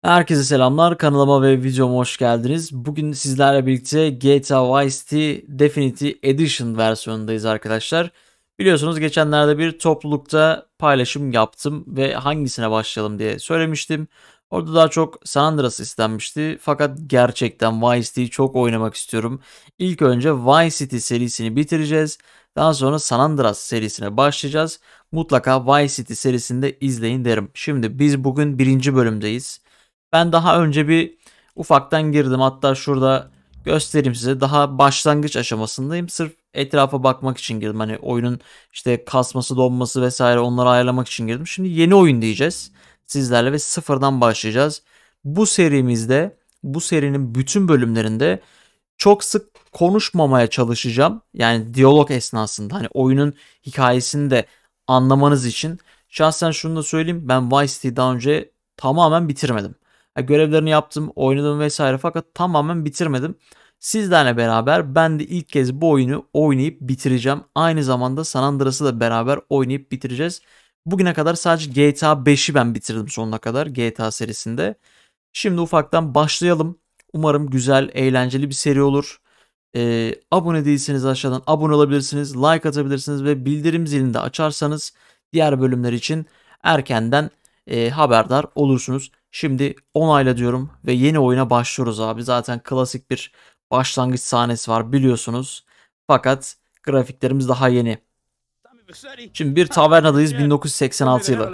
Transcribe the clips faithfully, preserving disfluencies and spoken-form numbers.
Herkese selamlar. Kanalıma ve videoma hoş geldiniz. Bugün sizlerle birlikte G T A Vice City Definitive Edition versiyonundayız arkadaşlar. Biliyorsunuz geçenlerde bir toplulukta paylaşım yaptım ve hangisine başlayalım diye söylemiştim. Orada daha çok San Andreas istenmişti. Fakat gerçekten Vice City'yi çok oynamak istiyorum. İlk önce Vice City serisini bitireceğiz. Daha sonra San Andreas serisine başlayacağız. Mutlaka Vice City serisinde izleyin derim. Şimdi biz bugün birinci bölümdeyiz. Ben daha önce bir ufaktan girdim. Hatta şurada göstereyim size. Daha başlangıç aşamasındayım. Sırf etrafa bakmak için girdim. Hani oyunun işte kasması, donması vesaire onları ayarlamak için girdim. Şimdi yeni oyun diyeceğiz sizlerle ve sıfırdan başlayacağız. Bu serimizde, bu serinin bütün bölümlerinde çok sık konuşmamaya çalışacağım. Yani diyalog esnasında hani oyunun hikayesini de anlamanız için. Şahsen şunu da söyleyeyim. Ben Vice City'yi daha önce tamamen bitirmedim. Ha, görevlerini yaptım, oynadım vesaire fakat tamamen bitirmedim. Sizlerle beraber ben de ilk kez bu oyunu oynayıp bitireceğim. Aynı zamanda San Andreas'ı da beraber oynayıp bitireceğiz. Bugüne kadar sadece G T A beşi ben bitirdim sonuna kadar G T A serisinde. Şimdi ufaktan başlayalım. Umarım güzel, eğlenceli bir seri olur. Ee, abone değilseniz aşağıdan abone olabilirsiniz, like atabilirsiniz ve bildirim zilini de açarsanız diğer bölümler için erkenden e, haberdar olursunuz. Şimdi onayla diyorum ve yeni oyuna başlıyoruz abi. Zaten klasik bir başlangıç sahnesi var biliyorsunuz. Fakat grafiklerimiz daha yeni. Şimdi bir tavernadayız, bin dokuz yüz seksen altı yılı.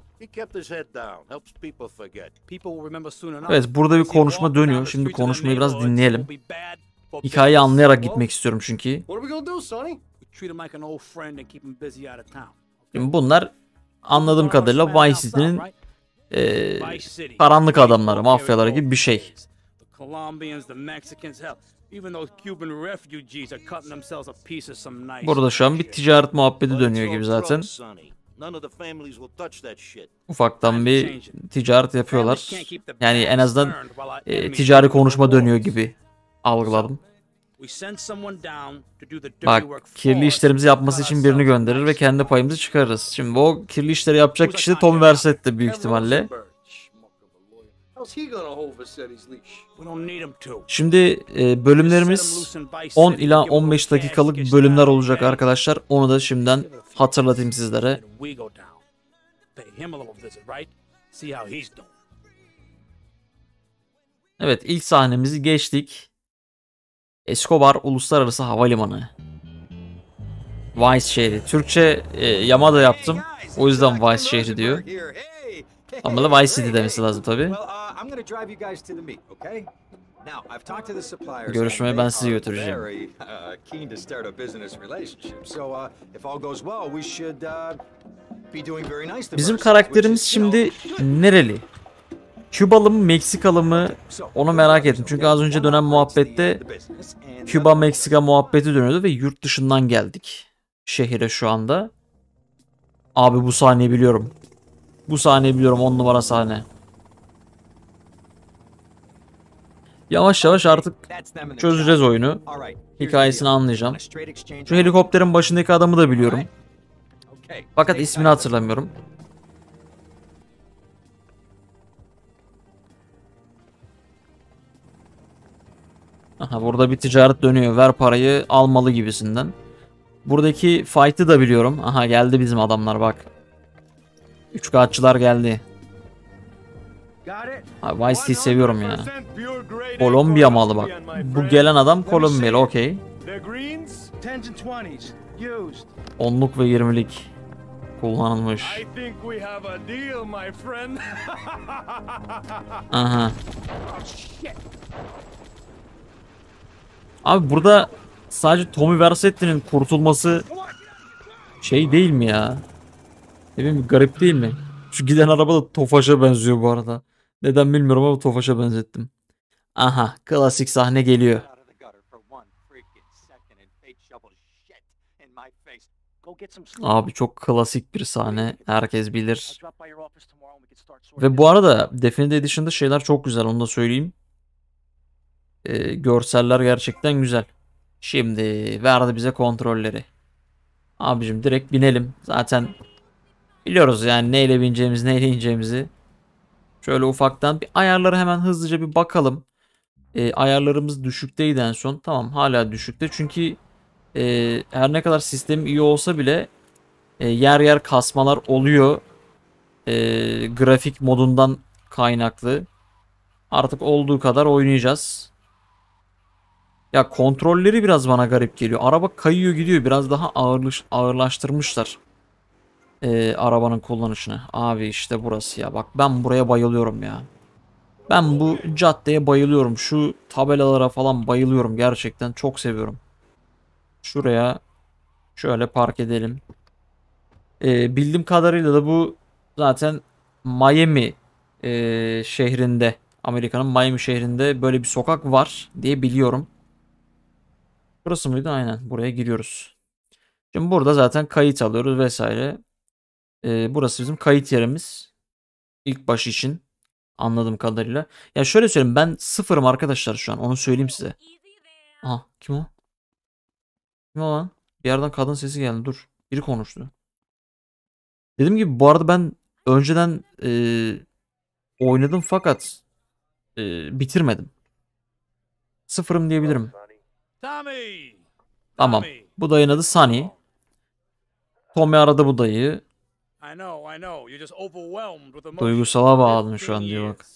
Evet, burada bir konuşma dönüyor. Şimdi konuşmayı biraz dinleyelim. Hikayeyi anlayarak gitmek istiyorum çünkü. Şimdi bunlar anladığım kadarıyla Vice City'nin e, karanlık adamları, mafyaları gibi bir şey. Burada şu an bir ticaret muhabbeti dönüyor gibi zaten. Ufaktan bir ticaret yapıyorlar. Yani en azından e, ticari konuşma dönüyor gibi algıladım. Bak, kirli işlerimizi yapması için birini gönderir ve kendi payımızı çıkarırız. Şimdi o kirli işleri yapacak kişi de Tommy Vercetti büyük ihtimalle. Şimdi e, bölümlerimiz on ila on beş dakikalık bölümler olacak arkadaşlar. Onu da şimdiden hatırlatayım sizlere. Evet, ilk sahnemizi geçtik. Escobar Uluslararası Havalimanı. Vice şehri. Türkçe e, yama da yaptım. O yüzden Vice şehri diyor. Ama da Vice City demesi lazım tabi. Görüşmeye ben sizi götüreceğim. Bizim karakterimiz şimdi nereli? Kübalı mı, Meksikalı mı? Onu merak ettim. Çünkü az önce dönen muhabbette Küba Meksika muhabbeti dönüyordu ve yurt dışından geldik şehire şu anda. Abi bu sahneyi biliyorum. Bu sahneyi biliyorum, on numara sahne. Yavaş yavaş artık çözeceğiz oyunu. Hikayesini anlayacağım. Şu helikopterin başındaki adamı da biliyorum. Fakat ismini hatırlamıyorum. Aha, burada bir ticaret dönüyor. Ver parayı, almalı gibisinden. Buradaki fight'ı da biliyorum. Aha, geldi bizim adamlar bak. Üç kağıtçılar geldi. Ha, Vice City'yi seviyorum ya. Kolombiya malı bak. Bu gelen adam Kolombiyalı, okey. Onluk ve yirmilik kullanılmış. Aha. Abi burada sadece Tommy Vercetti'nin kurtulması şey değil mi ya? Ne bileyim, garip değil mi? Şu giden araba da Tofaş'a benziyor bu arada. Neden bilmiyorum ama Tofaş'a benzettim. Aha, klasik sahne geliyor. Abi çok klasik bir sahne. Herkes bilir. Ve bu arada Definitive Edition'da şeyler çok güzel, onu da söyleyeyim. Ee, görseller gerçekten güzel. Şimdi verdi bize kontrolleri. Abicim direkt binelim. Zaten biliyoruz yani neyle bineceğimizi, neyle ineceğimizi. Şöyle ufaktan bir ayarları hemen hızlıca bir bakalım. E, ayarlarımız düşükteydi en son. Tamam, hala düşükte. Çünkü e, her ne kadar sistem iyi olsa bile e, yer yer kasmalar oluyor. E, grafik modundan kaynaklı. Artık olduğu kadar oynayacağız. Ya kontrolleri biraz bana garip geliyor. Araba kayıyor gidiyor. Biraz daha ağırlaş, ağırlaştırmışlar. E, arabanın kullanışını. Abi işte burası ya. Bak ben buraya bayılıyorum ya. Ben bu caddeye bayılıyorum. Şu tabelalara falan bayılıyorum. Gerçekten çok seviyorum. Şuraya şöyle park edelim. Ee, bildiğim kadarıyla da bu zaten Miami e, şehrinde, Amerika'nın Miami şehrinde böyle bir sokak var diye biliyorum. Burası mıydı? Aynen. Buraya giriyoruz. Şimdi burada zaten kayıt alıyoruz vesaire. Ee, burası bizim kayıt yerimiz. İlk baş için. Anladığım kadarıyla. Ya şöyle söyleyeyim, ben sıfırım arkadaşlar şu an. Onu söyleyeyim size. Aha, kim o? Kim o lan? Bir yerden kadın sesi geldi. Dur. Biri konuştu. Dediğim gibi bu arada ben önceden e, oynadım fakat e, bitirmedim. Sıfırım diyebilirim. Tommy! Tamam. Tommy! Bu dayının adı Sunny. Tommy aradı bu dayı. I know, I know. You're just overwhelmed with emotion. Duygusala bağladım şu an diyor bak.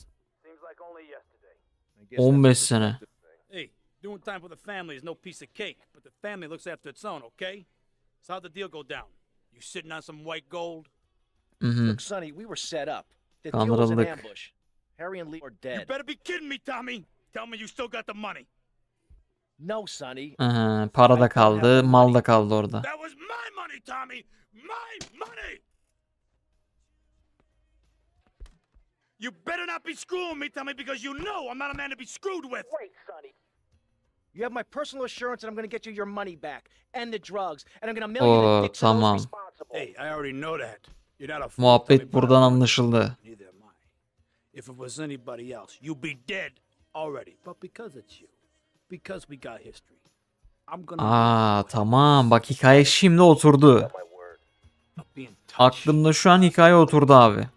on beş sene. Hey, doing time for the family is no piece of cake, but the family looks after its own, okay? So how'd the deal go down? You sitting on some white gold? Hı hı. Look, Sonny, we were set up. The deal was an Kandırıldık. ambush. Harry and Lee are You dead. better be kidding me, Tommy! Tell me you still got the money. No, Sonny. Aha, para da kaldı, mal da kaldı orada. That was my money, Tommy! My money! You better not be screwing me, Tommy, because you know I'm not a man to be screwed with! Wait, Sonny. You have my personal assurance that I'm going to get you your money back and the drugs, and I'm going to mail you Oo, the dicks of those tamam. responsible. Hey, I already know that. You're not a fool, Tommy, Muhabbet but buradan I'm- anlaşıldı. Neither am I. If it was anybody else, you'd be dead already. But because it's you, because we got history, I'm gonna Aa, tamam, bak hikaye şimdi oturdu. be in touch. Aklımda şu an hikaye oturdu abi.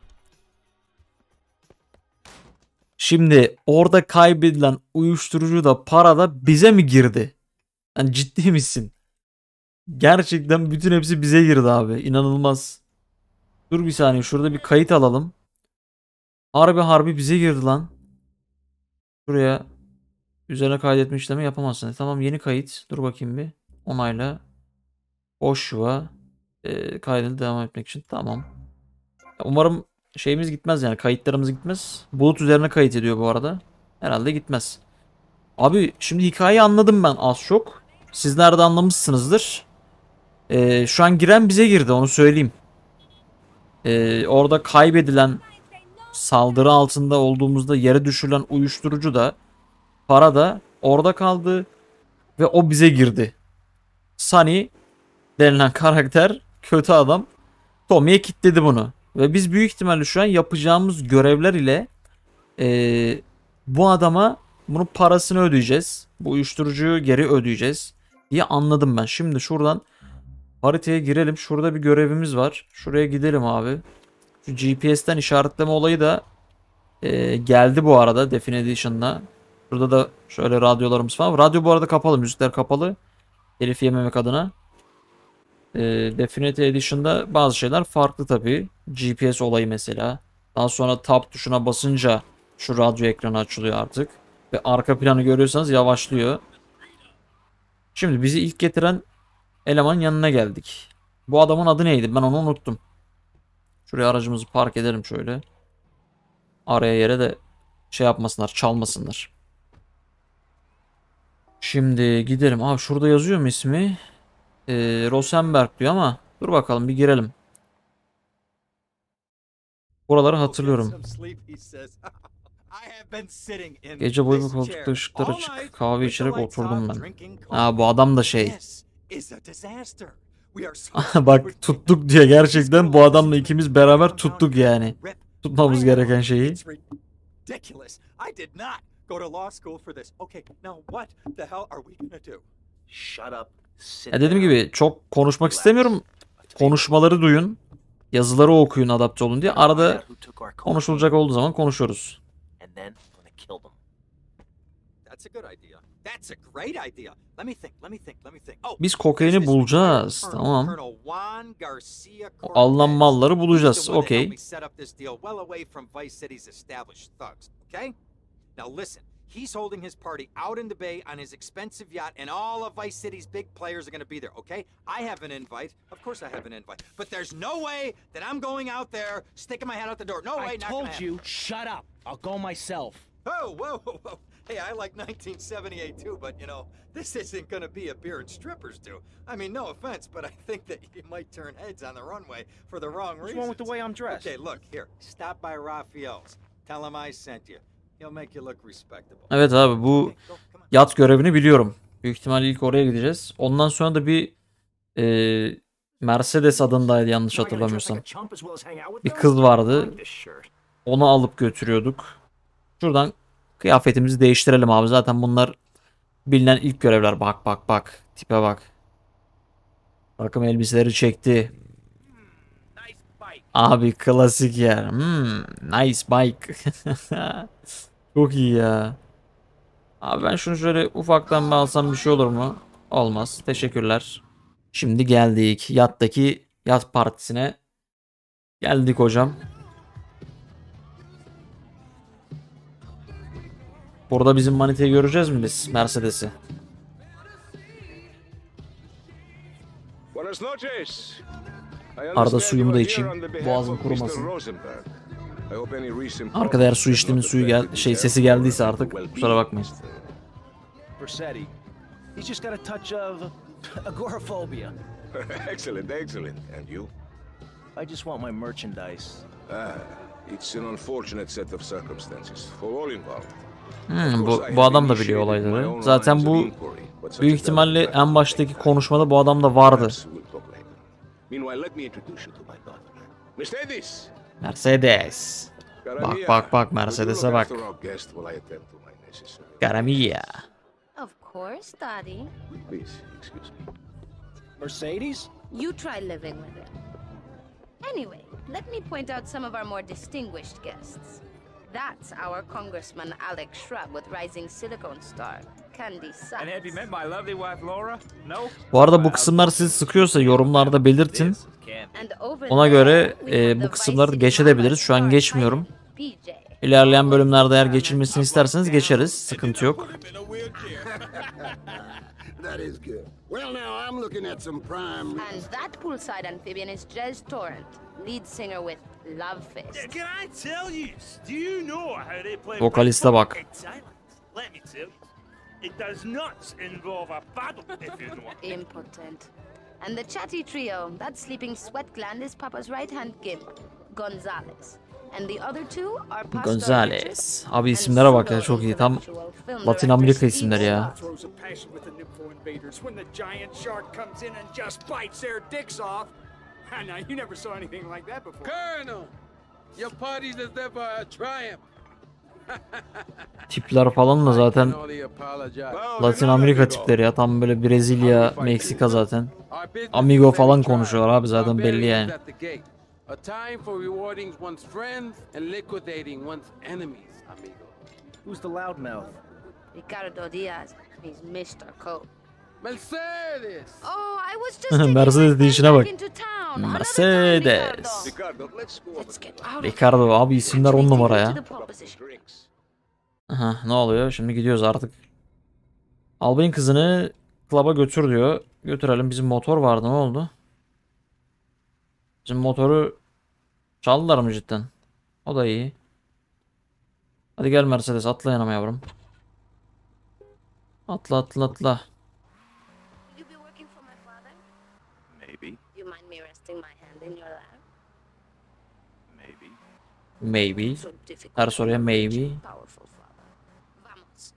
Şimdi orada kaybedilen uyuşturucu da para da bize mi girdi? Yani ciddi misin? Gerçekten bütün hepsi bize girdi abi. İnanılmaz. Dur bir saniye, şurada bir kayıt alalım. Harbi harbi bize girdi lan. Şuraya üzerine kaydetme işlemi yapamazsın. E, tamam, yeni kayıt. Dur bakayım bir. Onayla. Boş yuva. E, kaydını devam etmek için. Tamam. Umarım şeyimiz gitmez, yani kayıtlarımız gitmez. Bulut üzerine kayıt ediyor bu arada. Herhalde gitmez. Abi şimdi hikayeyi anladım ben az çok. Sizler de anlamışsınızdır. Ee, şu an giren bize girdi, onu söyleyeyim. Ee, orada kaybedilen, saldırı altında olduğumuzda yere düşürülen uyuşturucu da, para da orada kaldı ve o bize girdi. Sunny denilen karakter, kötü adam, Tommy'ye kilitledi bunu. Ve biz büyük ihtimalle şu an yapacağımız görevler ile ee, bu adama bunun parasını ödeyeceğiz. Bu uyuşturucuyu geri ödeyeceğiz diye anladım ben. Şimdi şuradan haritaya girelim. Şurada bir görevimiz var. Şuraya gidelim abi. Şu G P S'ten işaretleme olayı da ee, geldi bu arada Definitive Edition'da. Burada da şöyle radyolarımız falan. Radyo bu arada kapalı. Müzikler kapalı. Telif yememek adına. E, Definitive Edition'da bazı şeyler farklı tabii. G P S olayı mesela. Daha sonra tab tuşuna basınca şu radyo ekranı açılıyor artık. Ve arka planı görüyorsanız yavaşlıyor. Şimdi bizi ilk getiren elemanın yanına geldik. Bu adamın adı neydi? Ben onu unuttum. Şuraya aracımızı park edelim şöyle. Araya yere de şey yapmasınlar, çalmasınlar. Şimdi gidelim. Aa, şurada yazıyor mu ismi? Ee, Rosenberg diyor ama dur bakalım bir girelim. Buraları hatırlıyorum. Gece boyu bu koltukta ışıklar açık. Kahve içerek oturdum ben. Aa, bu adam da şey. Bak tuttuk diye, gerçekten bu adamla ikimiz beraber tuttuk yani. Tutmamız gereken şeyi. Ya dediğim gibi çok konuşmak istemiyorum. Konuşmaları duyun. yazıları okuyun adapte olun diye. Arada Who took our cocaine, konuşulacak olduğu zaman konuşuyoruz. and then I'm gonna kill them. That's a good idea. That's a great idea. Let me think. Let me think. Let me think. Oh, Biz there's kokaini this bulacağız. Colonel, Tamam. Colonel Juan Garcia O alınan Cortez. malları He's the bulacağız. one that helped Okey. me set up this deal well away from Vice City's established thugs. Okay? Now listen. He's holding his party out in the bay on his expensive yacht, and all of Vice City's big players are going to be there, okay? I have an invite. Of course I have an invite. But there's no way that I'm going out there sticking my head out the door. No way, I not gonna told happen. you, shut up. I'll go myself. Oh, whoa, whoa, whoa. Hey, I like nineteen seventy-eight too, but you know, this isn't gonna be a beer and strippers do. I mean, no offense, but I think that you might turn heads on the runway for the wrong What's reasons. wrong with the way I'm dressed? Okay, look, here. Stop by Raphael's. Tell him I sent you. He'll make you look respectable. Evet abi, bu Okay, go, come on. yat görevini biliyorum. Büyük ihtimalle ilk oraya gideceğiz. Ondan sonra da bir e, Mercedes adındaydı yanlış Am I gonna dress hatırlamıyorsam. like a chump as well as hang out with Bir them? kız I vardı. like this shirt. Onu alıp götürüyorduk. Şuradan kıyafetimizi değiştirelim abi. Zaten bunlar bilinen ilk görevler. Bak bak bak. Tipe bak. Takım elbiseleri çekti. Nice bike. Abi klasik yer. Hmm, nice bike. Çok iyi ya. Abi ben şunu şöyle ufaktan bir alsam bir şey olur mu? Olmaz. Teşekkürler. Şimdi geldik. Yattaki yat partisine. Geldik hocam. Burada bizim maniteyi göreceğiz mi biz? Mercedes'i. Buenas noches. Arada suyumu da içeyim. Boğazım kurumasın. Arkada eğer su içtiğimin suyu gel şey sesi geldiyse artık kusura bakmayın. Versetti. He's just got a touch of agoraphobia. Excellent, excellent. And you? I just want my merchandise. Ah, it's an unfortunate set of circumstances for all involved. Hmm, bu, bu adam da biliyor olayları. Zaten bu büyük ihtimalle en baştaki konuşmada bu adam da vardı. Meanwhile, let me introduce you to my daughter. Mercedes. Mercedes. Bak bak bak Mercedes'e bak. Caramilla. Of course, Daddy. Please, excuse me. Mercedes? You try living with it. Anyway, let me point out some of our more distinguished guests. That's our Congressman Alex Shrub with Rising Silicon Star, Candy Sachs. And have you met my lovely wife Laura? No? Bu arada bu kısımlar sizi sıkıyorsa yorumlarda belirtin. This is Ken. And over Ona there, göre we e, have bu the kısımları Vice City geçebiliriz. Şu an Mama geçmiyorum. P J. İlerleyen bölümlerde eğer geçilmesini isterseniz geçeriz. Sıkıntı yok. That is good. Well, now I'm looking at some prime. And that poolside amphibian is Jez Torrent, lead singer with Love Fist. Can I tell you? Do you know how they play? Vokaliste bak. It's silent. Let me tell you. It does not involve a paddle, if you know. Impotent. And the chatty trio, that sleeping sweat gland is Papa's right-hand gimp, Gonzalez. And the other two are Pastor Gonzalez. Richard Abi and isimlere bak ya, pseudo çok iyi. Tam intellectual film Latin director Amerika Steve isimleri ya. Scott. Throws a passion with the Nympho invaders when the giant shark comes in and just bites their dicks off. Now, you never saw anything like that before. Colonel, your party's as ever a triumph. Tipler falan da zaten Only apologize. Latin Amerika tipleri ya. Tam böyle Brezilya, Meksika zaten. Amigo falan konuşuyorlar abi, zaten belli yani. A time for rewarding one's friends and liquidating one's enemies, amigo. Who's the loudmouth? Ricardo Diaz, he's Mister Cole. Mercedes! Oh, I was just taking Mercedes my friend deyişine bak. back into town. Another Mercedes. time, Ricardo. Ricardo, let's go over Let's the get out of Ricardo abi, isimler on numara ya. To the pole position. drinks. Aha, ne oluyor? Şimdi gidiyoruz artık. Albayın kızını klaba götür diyor. Götürelim. Bizim motor vardı, ne oldu? Bizim motoru çaldılar mı cidden? O da iyi. Hadi gel Mercedes, atla yanıma yavrum. Atla atla atla. You be working for my father? Maybe. You mind me resting my hand in your lap? Maybe. Maybe. So difficult. Her soruya to maybe. reach a powerful father. Vamos.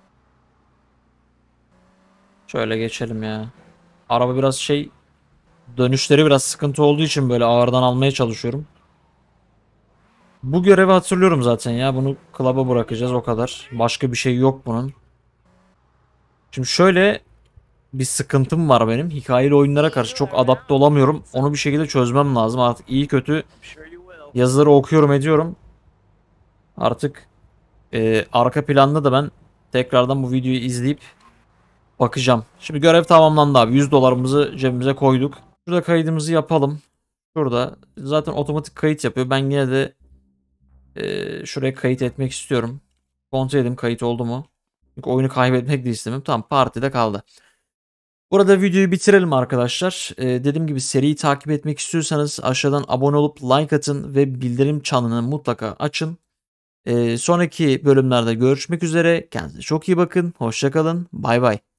Şöyle geçelim ya. Araba biraz şey, dönüşleri biraz sıkıntı olduğu için böyle ağırdan almaya çalışıyorum. Bu görevi hatırlıyorum zaten ya. Bunu klaba bırakacağız, o kadar. Başka bir şey yok bunun. Şimdi şöyle, bir sıkıntım var benim. Hikayeli oyunlara karşı çok adapte olamıyorum. Onu bir şekilde çözmem lazım. Artık iyi kötü yazıları okuyorum ediyorum. Artık e, arka planda da ben tekrardan bu videoyu izleyip bakacağım. Şimdi görev tamamlandı abi. yüz dolarımızı cebimize koyduk. Şurada kaydımızı yapalım. Şurada zaten otomatik kayıt yapıyor. Ben yine de e, şuraya kayıt etmek istiyorum. Kontrol edeyim kayıt oldu mu? Çünkü oyunu kaybetmek de istemiyorum. Tamam, partide kaldı. Burada videoyu bitirelim arkadaşlar. Ee, dediğim gibi seriyi takip etmek istiyorsanız aşağıdan abone olup like atın ve bildirim çanını mutlaka açın. Ee, sonraki bölümlerde görüşmek üzere. Kendinize çok iyi bakın. Hoşça kalın. Bay bay.